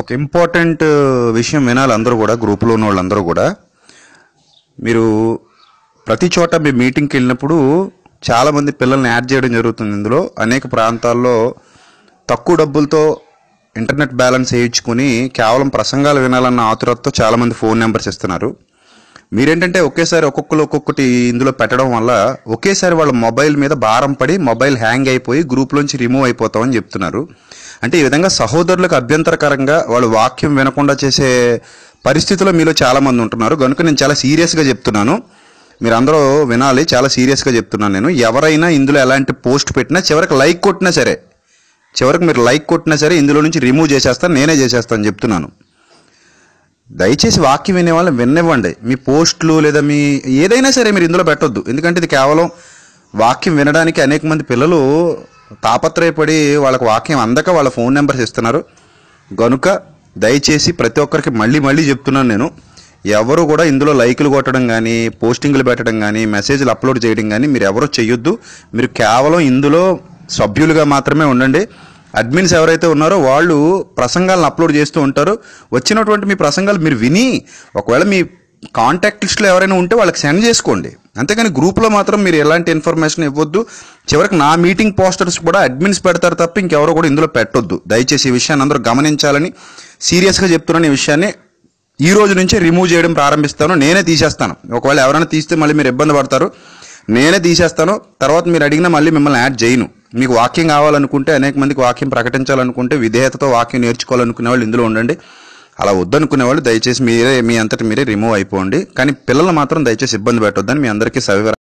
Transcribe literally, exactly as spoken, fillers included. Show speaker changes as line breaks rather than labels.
ఒక ఇంపార్టెంట్ విషయం వినాలి అందరూ కూడా, గ్రూప్లో ఉన్న వాళ్ళందరూ కూడా. మీరు ప్రతి చోట మీ మీటింగ్కి వెళ్ళినప్పుడు చాలామంది పిల్లల్ని యాడ్ చేయడం జరుగుతుంది. ఇందులో అనేక ప్రాంతాల్లో తక్కువ డబ్బులతో ఇంటర్నెట్ బ్యాలెన్స్ వేయించుకుని కేవలం ప్రసంగాలు వినాలన్న ఆతురతతో చాలామంది ఫోన్ నెంబర్స్ ఇస్తున్నారు. మీరేంటంటే ఒకేసారి ఒక్కొక్కరు ఒక్కొక్కటి ఇందులో పెట్టడం వల్ల ఒకేసారి వాళ్ళ మొబైల్ మీద భారం పడి మొబైల్ హ్యాంగ్ అయిపోయి గ్రూప్లోంచి రిమూవ్ అయిపోతామని చెప్తున్నారు. అంటే ఈ విధంగా సహోదరులకు అభ్యంతరకరంగా వాళ్ళు వాక్యం వినకుండా చేసే పరిస్థితిలో మీలో చాలామంది ఉంటున్నారు. కనుక నేను చాలా సీరియస్గా చెప్తున్నాను, మీరు అందరూ వినాలి, చాలా సీరియస్గా చెప్తున్నాను నేను. ఎవరైనా ఇందులో ఎలాంటి పోస్ట్ పెట్టినా చివరికి లైక్ కొట్టినా సరే చివరికి మీరు లైక్ కొట్టినా సరే ఇందులో నుంచి రిమూవ్ చేసేస్తాను, నేనే చేసేస్తాను చెప్తున్నాను. దయచేసి వాక్యం వినే వాళ్ళని వినివ్వండి. మీ పోస్టులు లేదా మీ ఏదైనా సరే మీరు ఇందులో పెట్టొద్దు. ఎందుకంటే ఇది కేవలం వాక్యం వినడానికి అనేక మంది పిల్లలు తాపత్రయపడి వాళ్ళకి వాక్యం అందక వాళ్ళ ఫోన్ నెంబర్స్ ఇస్తున్నారు. గనుక దయచేసి ప్రతి ఒక్కరికి మళ్ళీ మళ్ళీ చెప్తున్నాను నేను, ఎవరు కూడా ఇందులో లైకులు కొట్టడం కానీ, పోస్టింగ్లు పెట్టడం కానీ, మెసేజ్లు అప్లోడ్ చేయడం కానీ మీరు ఎవరో చెయ్యొద్దు. మీరు కేవలం ఇందులో సభ్యులుగా మాత్రమే ఉండండి. అడ్మిన్స్ ఎవరైతే ఉన్నారో వాళ్ళు ప్రసంగాలను అప్లోడ్ చేస్తూ ఉంటారు. వచ్చినటువంటి మీ ప్రసంగాలు మీరు విని ఒకవేళ మీ కాంటాక్ట్ లిస్ట్లో ఎవరైనా ఉంటే వాళ్ళకి సెండ్ చేసుకోండి. అంతేకాని గ్రూప్లో మాత్రం మీరు ఎలాంటి ఇన్ఫర్మేషన్ ఇవ్వద్దు. చివరికి నా మీటింగ్ పోస్టర్స్ కూడా అడ్మిన్స్ పెడతారు తప్ప ఇంకెవరో కూడా ఇందులో పెట్టొద్దు. దయచేసి ఈ విషయాన్ని అందరూ గమనించాలని సీరియస్గా చెప్తున్నాను. ఈ విషయాన్ని ఈ రోజు నుంచే రిమూవ్ చేయడం ప్రారంభిస్తాను, నేనే తీసేస్తాను. ఒకవేళ ఎవరైనా తీస్తే మళ్ళీ మీరు ఇబ్బంది పడతారు, నేనే తీసేస్తాను. తర్వాత మీరు అడిగినా మళ్ళీ మిమ్మల్ని యాడ్ చేయను. మీకు వాక్యం కావాలనుకుంటే, అనేక మందికి వాక్యం ప్రకటించాలనుకుంటే, విధేయతతో వాక్యం నేర్చుకోవాలనుకునే వాళ్ళు ఇందులో ఉండండి. అలా వద్దనుకునే వాళ్ళు దయచేసి మీరే మీ అంతటి మీరే రిమూవ్ అయిపోండి. కానీ పిల్లలు మాత్రం దయచేసి ఇబ్బంది పెట్టొద్దని మీ అందరికీ సవివరంగా